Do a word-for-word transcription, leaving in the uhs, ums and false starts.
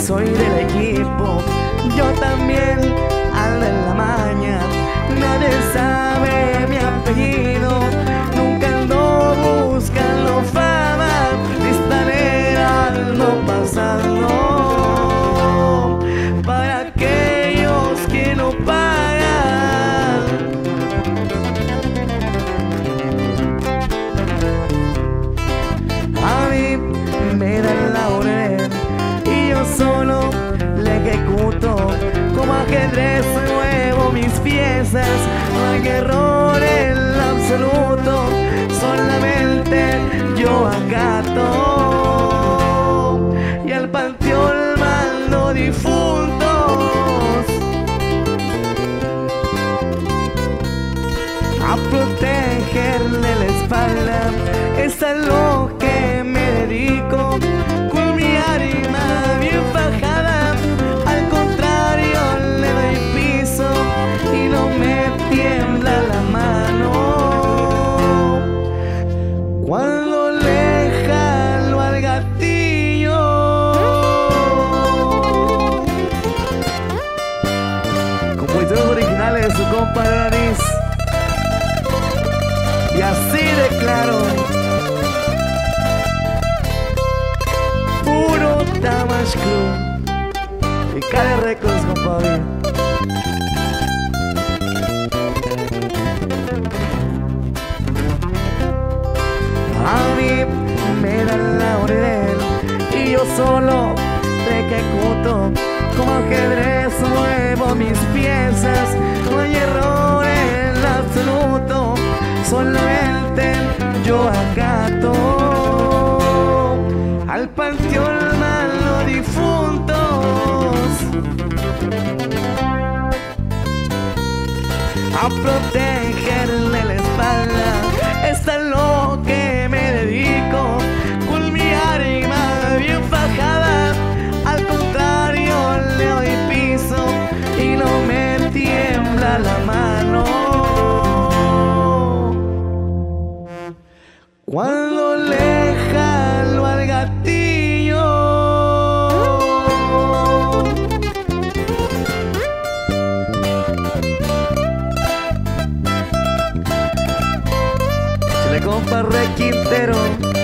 soy del equipo, yo también ando en la maña. Nadie sabe mi apellido, nunca ando buscando fama, listalera ando pasando para aquellos que no pagan. A mí me da el laurel y yo solo le ejecuto. Como ajedrez muevo mis piezas, no hay error en lo absoluto, solamente yo acato y al panteón mando difuntos. A protegerle la espalda, es a lo que me dedico, con mi arma bien fajada. Al contrario le doy piso y no me tiembla la mano cuando le jalo al gatillo. Compositores originales de su compa Nariz. Y así de claro, puro Tamash Crew y Cali Records, compadre. A mí me da el laurel y yo solo te ejecuto. Como ajedrez muevo mis piezas, no hay error en lo absoluto, solamente yo acato al panteón mando difuntos. A protegerle la espalda, es a lo que me dedico, con mi arma bien fajada. Al contrario le doy piso y no me tiembla la mano cuando le jalo al gatillo. Se le compa Re Quintero.